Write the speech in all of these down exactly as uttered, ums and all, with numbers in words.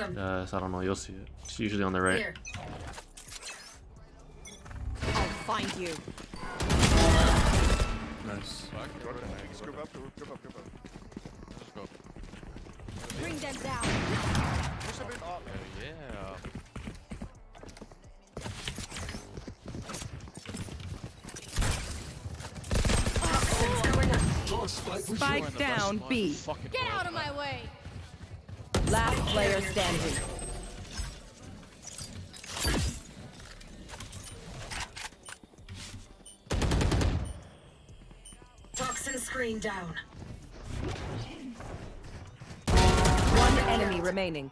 Uh, so I don't know. You'll see it. It's usually on the right. Here. I'll find you. Nice. Group up, group up, group up. Let's go. Bring them down. Push a bit up. Yeah. Spike down B. Get out of my way. Last player standing. Toxin screen down. One enemy remaining.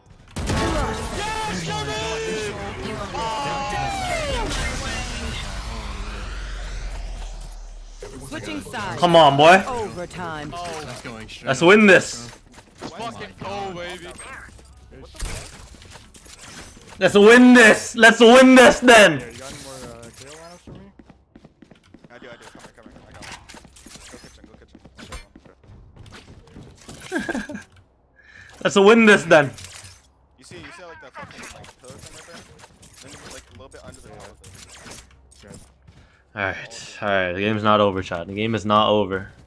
Switching sides. Come on, boy. Overtime. That's going straight. Let's win this. Fucking go, baby. Let's win this. Let's win this then. Yeah, you got any more uh, kill lineups for me? I do, I do. Come here, come here. I got one. Go kitchen, go kitchen. One. Let's win this then. You see, you see like that fucking like pillar thing right there? Then it was like a little bit under the wall of it. All right, all right. The game's not over, chat. The game is not over.